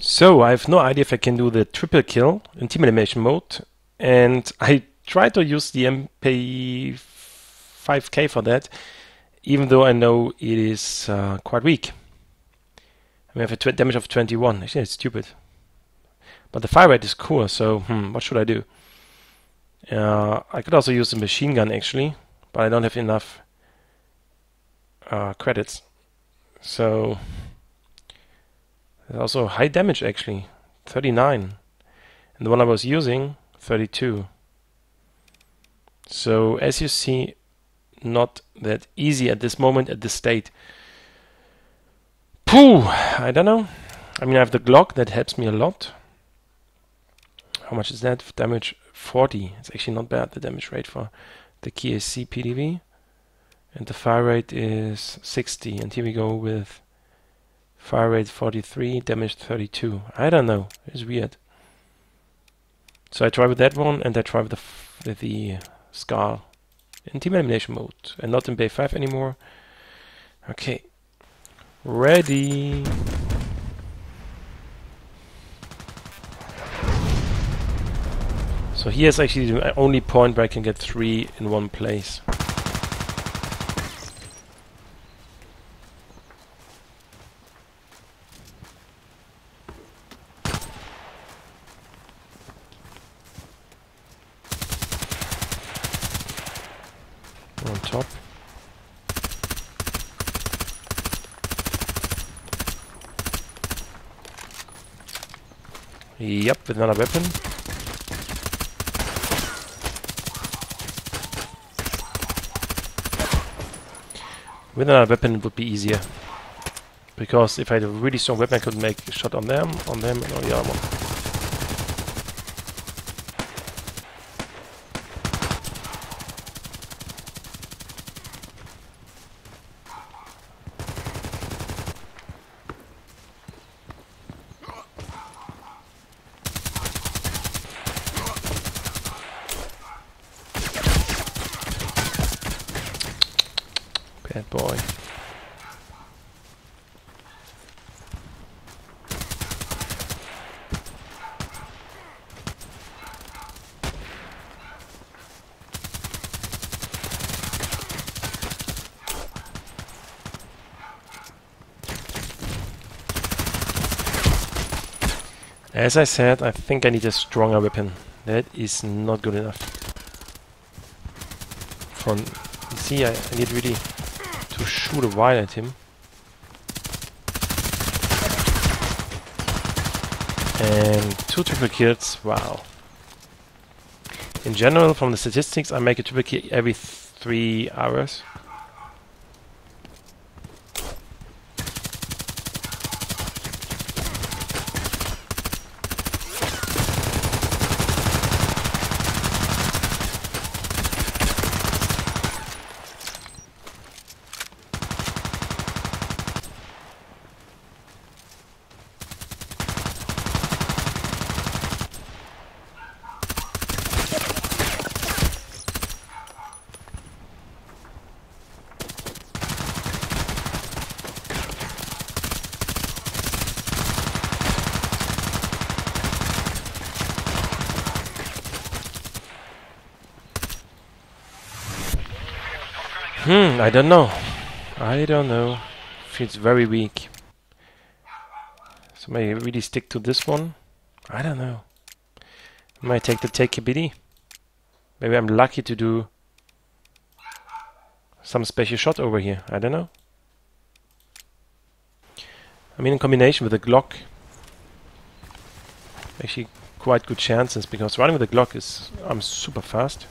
So I have no idea if I can do the triple kill in team elimination mode, and I tried to use the MP5K for that, even though I know it is quite weak. I have a damage of 21. Actually, it's stupid. But the fire rate is cool, so what should I do? I could also use a machine gun actually, but I don't have enough credits. So there's also high damage actually, 39. And the one I was using, 32. So as you see, not that easy at this moment, at this state. Pooh! I don't know. I mean, I have the Glock, that helps me a lot. How much is that? Damage 40. It's actually not bad, the damage rate for the KSC PDV. And the fire rate is 60. And here we go with fire rate 43, damage 32. I don't know. It's weird. So I try with that one, and I try with the Scar in team elimination mode, and not in Bay 5 anymore. Okay. Ready. So here's actually the only point where I can get 3 in one place. On top. Yep, with another weapon. With another weapon it would be easier. Because if I had a really strong weapon I could make a shot on them, and on the other one. Bad boy. As I said, I think I need a stronger weapon. That is not good enough. You see, I need really to shoot a while at him. And 2 triple kills, wow. In general, from the statistics, I make a triple kill every 3 hours. I don't know. I don't know. Feels very weak. So maybe really stick to this one. I don't know. I might take the KBD. Maybe I'm lucky to do some special shot over here. I don't know. I mean, in combination with the Glock, actually quite good chances, because running with the Glock is I'm super fast.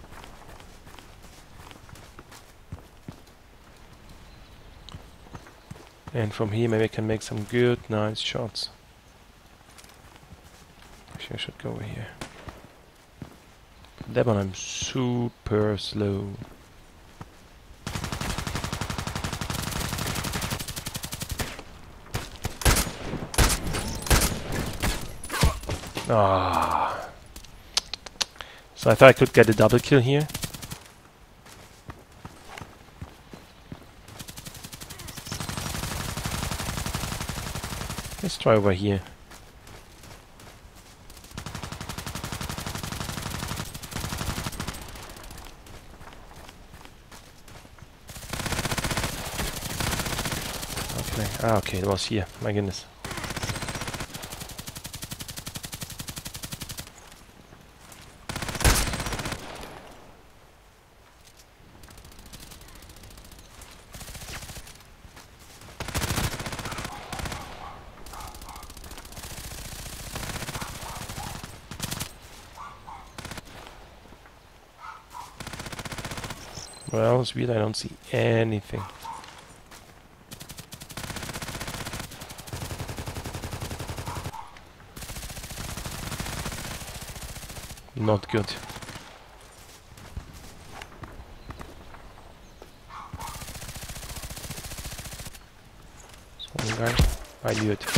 And from here maybe I can make some good, nice shots. Actually I should go over here. That one I'm super slow. Ah. So I thought I could get a double kill here. Let's try over here. Ah, okay, it was here. My goodness. Well, it's weird, I don't see anything. Not good. There's one guy. I knew it.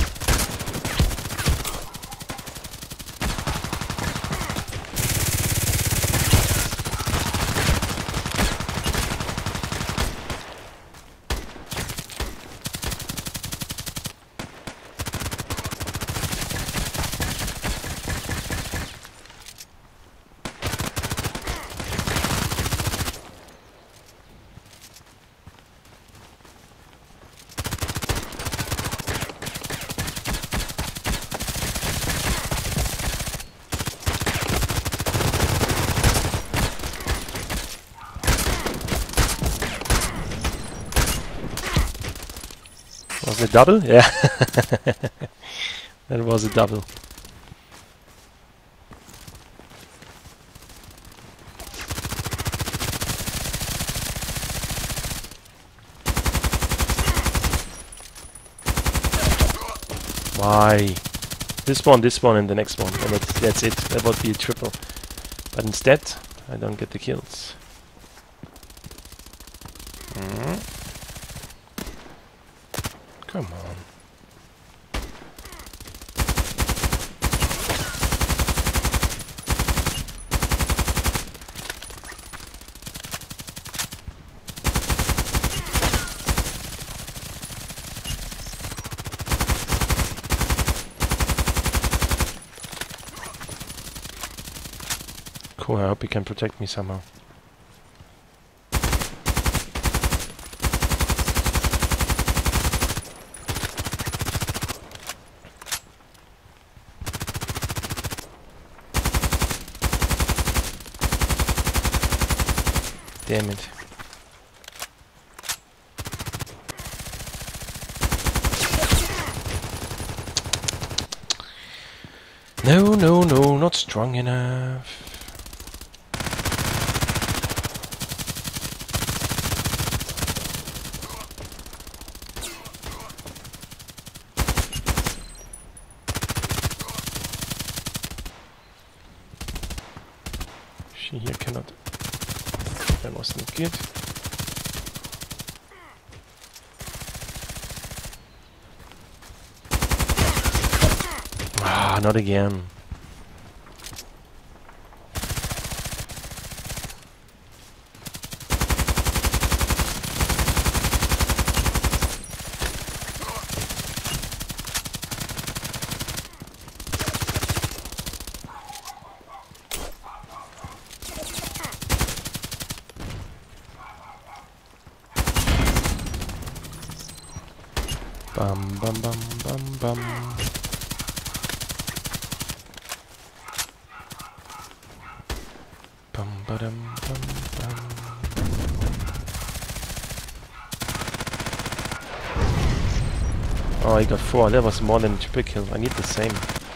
Was it a double? Yeah. That was a double. Why? This one, and the next one. And that's it. That would be a triple. But instead, I don't get the kills. Come on. Cool, I hope he can protect me somehow. Damn it. No, no, no, not strong enough. She here cannot. That wasn't good. Ah, not again. Bum bum bum bum bum. Bum ba-dum bum bum. Oh, I got 4. That was more than a triple kill. I need the same.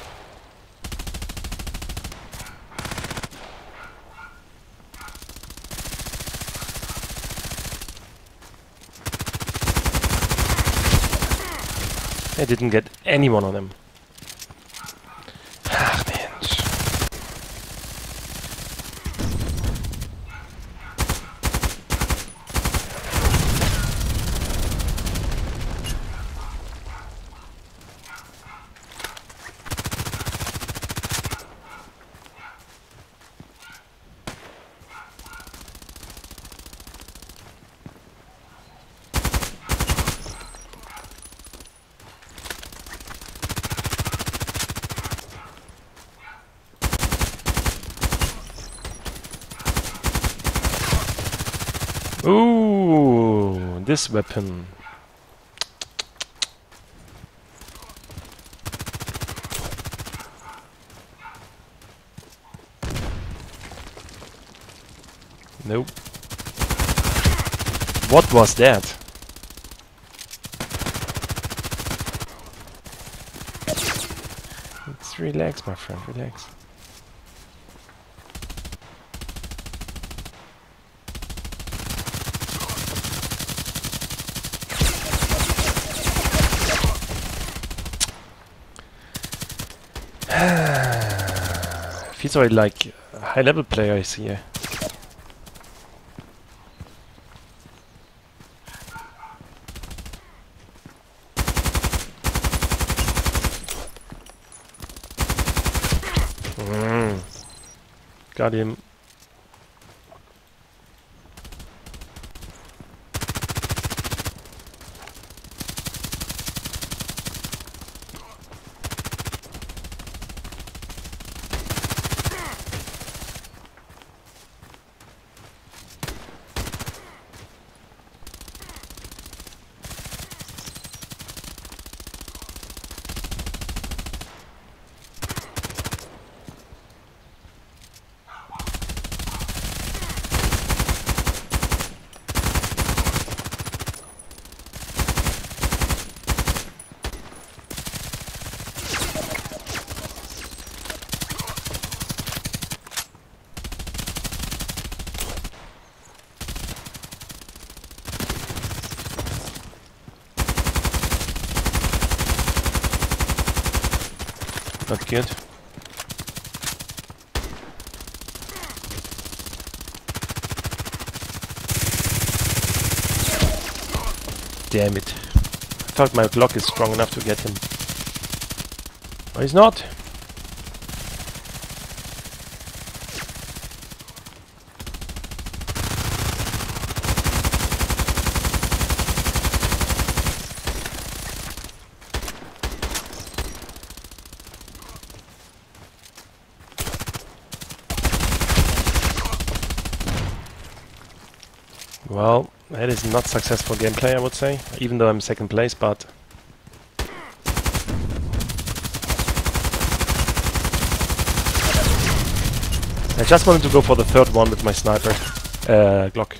I didn't get any one of them. Ach Mensch. Ooh, this weapon. Nope. What was that? Let's relax, my friend, relax. Feels already like high-level players here. Got him. Not good. Damn it. I thought my block is strong enough to get him. Oh, he's not. Well, that is not successful gameplay, I would say, even though I'm second place, but I just wanted to go for the third one with my sniper Glock.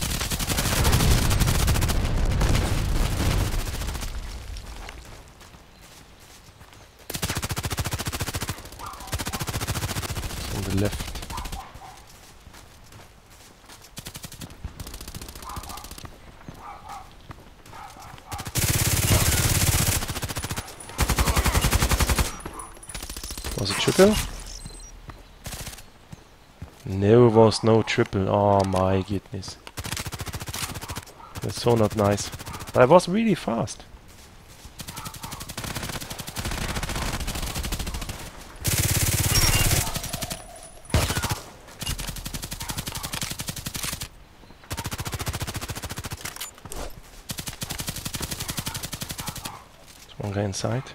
On the left. Was it triple? There was no triple. Oh my goodness. That's so not nice. But I was really fast. There's one guy inside.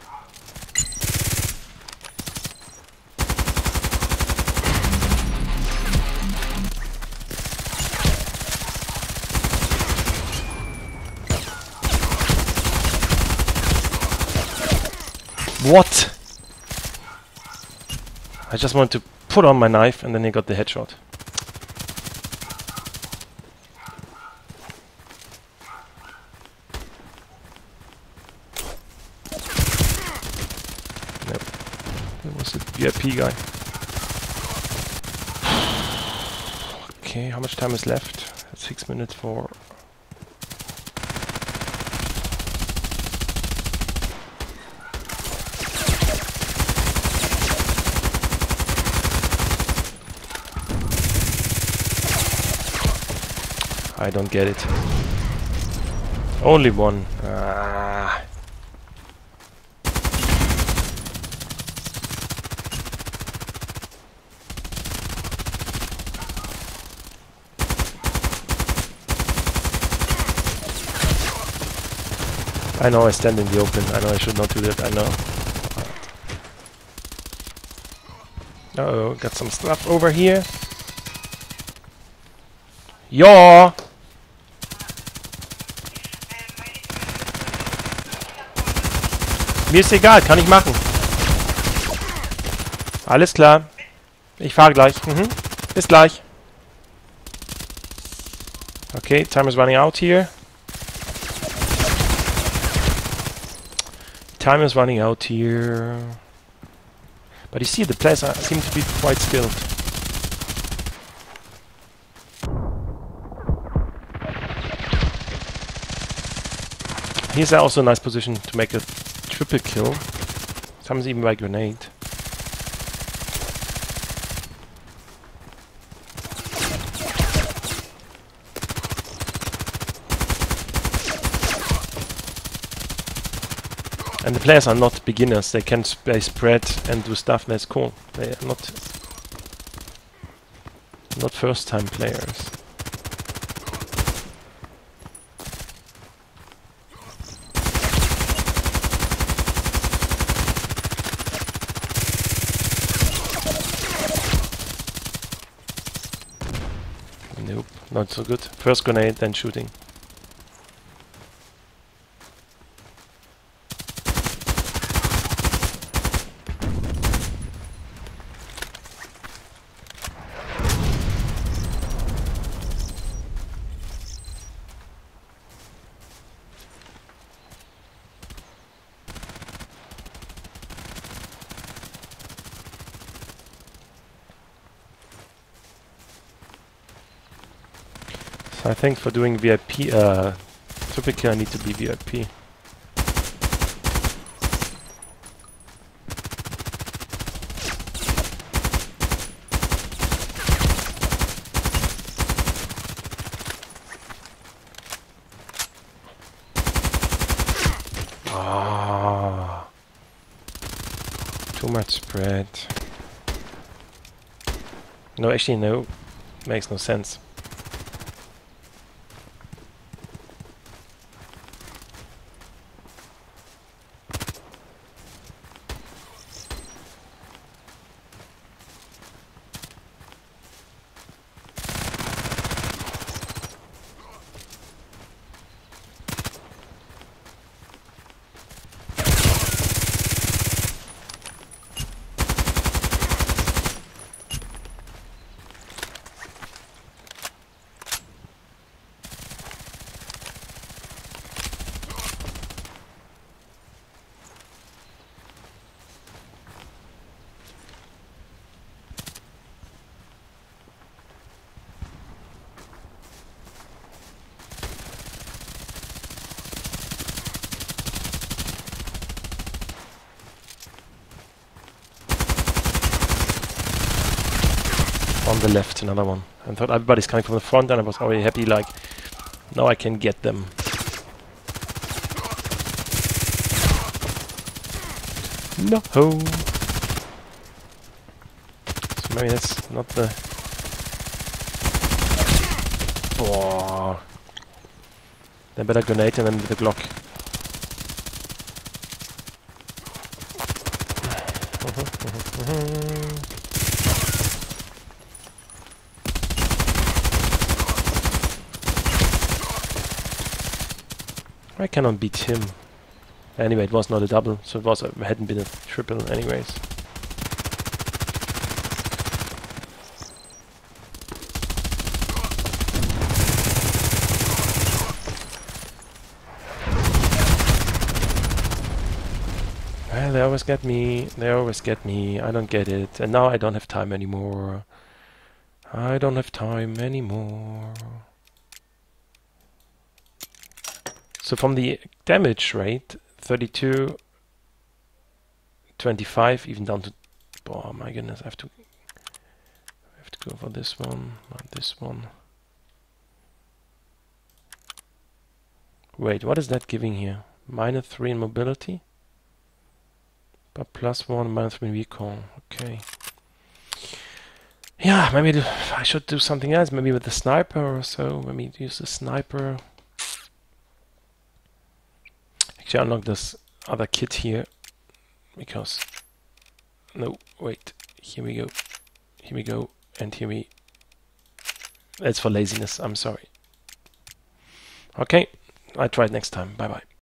What? I just wanted to put on my knife and then he got the headshot. Nope. That was a VIP guy. Okay, how much time is left? 6 minutes for... I don't get it. Only one. Ah. I know I stand in the open. I know I should not do that. I know. Uh-oh, got some stuff over here. Ja! Mir ist egal, kann ich machen. Alles klar. Ich fahre gleich. Bis gleich. Okay, time is running out here. Time is running out here. But you see, the players seem to be quite skilled. Here's also a nice position to make a triple kill. Sometimes even by grenade. And the players are not beginners. They can play spread and do stuff that's cool. They are not first-time players. Nope, not so good. First grenade, then shooting. So I think for doing VIP, typically I need to be VIP. Ah, too much spread. No, actually no, makes no sense. On the left, another one. I thought everybody's coming from the front and I was already happy, like, now I can get them. No! So maybe that's not the... Oh. Then better grenade and then with the Glock. I cannot beat him. Anyway, it was not a double, so it hadn't been a triple anyways. Well, they always get me. They always get me. I don't get it. And now I don't have time anymore. I don't have time anymore. So from the damage rate, 32, 25, even down to... Oh my goodness, I have to go for this one, not this one. Wait, what is that giving here? -3 in mobility? But +1, -3 in recall. Okay. Yeah, maybe I should do something else. Maybe with the sniper or so. Maybe use the sniper. Actually, unlock this other kit here. Because... No, wait. Here we go. Here we go. And here we... That's for laziness. I'm sorry. Okay. I try it next time. Bye-bye.